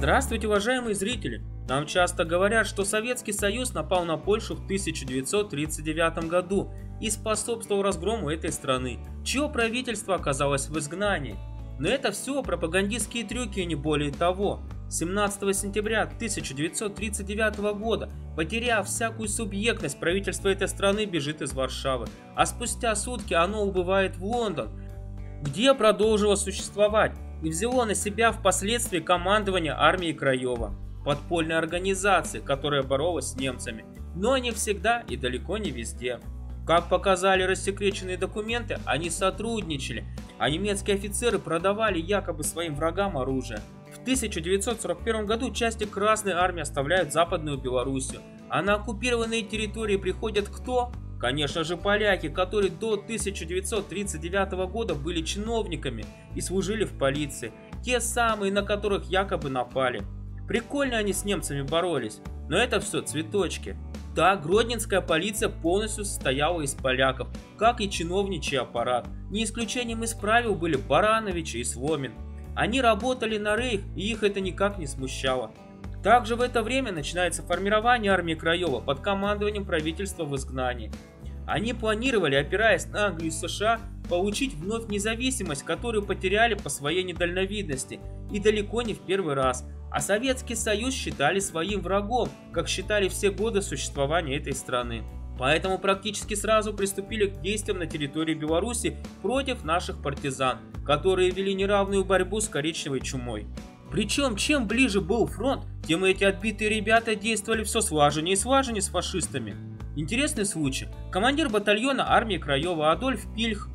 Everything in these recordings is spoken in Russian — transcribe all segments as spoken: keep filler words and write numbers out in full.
Здравствуйте, уважаемые зрители! Нам часто говорят, что Советский Союз напал на Польшу в тысяча девятьсот тридцать девятом году и способствовал разгрому этой страны, чье правительство оказалось в изгнании. Но это все пропагандистские трюки и не более того. семнадцатого сентября тысяча девятьсот тридцать девятого года, потеряв всякую субъектность, правительство этой страны бежит из Варшавы, а спустя сутки оно убывает в Лондон, где продолжило существовать и взяло на себя впоследствии командование армией Краева, подпольной организации, которая боролась с немцами, но не всегда и далеко не везде. Как показали рассекреченные документы, они сотрудничали, а немецкие офицеры продавали якобы своим врагам оружие. В тысяча девятьсот сорок первом году части Красной Армии оставляют Западную Белоруссию, а на оккупированные территории приходят кто? Конечно же, поляки, которые до тысяча девятьсот тридцать девятого года были чиновниками и служили в полиции, те самые, на которых якобы напали. Прикольно они с немцами боролись, но это все цветочки. Да, гродненская полиция полностью состояла из поляков, как и чиновничий аппарат. Не исключением из правил были Баранович и Сломин. Они работали на рейх, и их это никак не смущало. Также в это время начинается формирование армии Краева под командованием правительства в изгнании. Они планировали, опираясь на Англию и США, получить вновь независимость, которую потеряли по своей недальновидности, и далеко не в первый раз. А Советский Союз считали своим врагом, как считали все годы существования этой страны. Поэтому практически сразу приступили к действиям на территории Беларуси против наших партизан, которые вели неравную борьбу с коричневой чумой. Причем, чем ближе был фронт, тем эти отбитые ребята действовали все слаженнее и слаженнее с фашистами. Интересный случай. Командир батальона армии Краева Адольф Пильх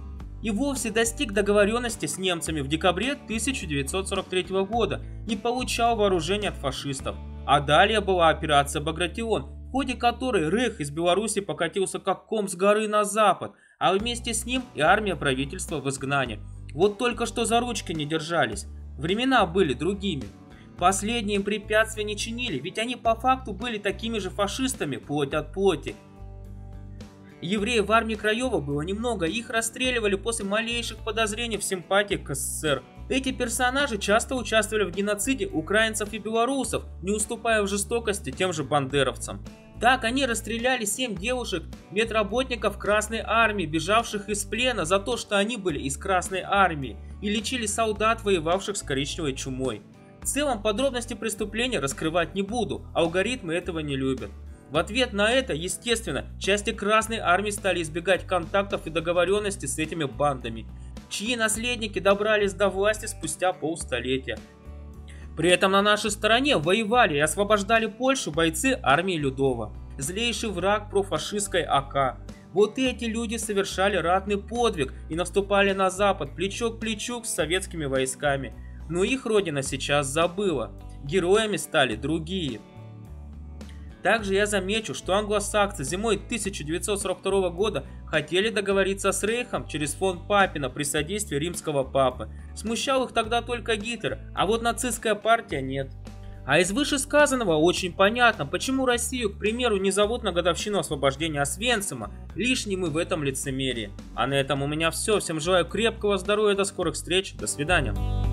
и вовсе достиг договоренности с немцами в декабре тысяча девятьсот сорок третьего года и получал вооружение от фашистов. А далее была операция «Багратион», в ходе которой рейх из Беларуси покатился как ком с горы на запад, а вместе с ним и армия правительства в изгнании. Вот только что за ручки не держались. Времена были другими. Последние им препятствия не чинили, ведь они по факту были такими же фашистами, плоть от плоти. Евреев в армии Краева было немного, их расстреливали после малейших подозрений в симпатии к СССР. Эти персонажи часто участвовали в геноциде украинцев и белорусов, не уступая в жестокости тем же бандеровцам. Так, они расстреляли семь девушек, медработников Красной Армии, бежавших из плена за то, что они были из Красной Армии, и лечили солдат, воевавших с коричневой чумой. В целом, подробности преступления раскрывать не буду, алгоритмы этого не любят. В ответ на это, естественно, части Красной Армии стали избегать контактов и договоренности с этими бандами, чьи наследники добрались до власти спустя полстолетия. При этом на нашей стороне воевали и освобождали Польшу бойцы армии Людова, злейший враг профашистской АК. Вот эти люди совершали ратный подвиг и наступали на запад плечо к плечу с советскими войсками. Но их родина сейчас забыла, героями стали другие. Также я замечу, что англосаксы зимой тысяча девятьсот сорок второго года хотели договориться с Рейхом через фон Папина при содействии римского папы. Смущал их тогда только Гитлер, а вот нацистская партия нет. А из вышесказанного очень понятно, почему Россию, к примеру, не зовут на годовщину освобождения Освенцима. Лишний мы в этом лицемерии. А на этом у меня все. Всем желаю крепкого здоровья, до скорых встреч, до свидания.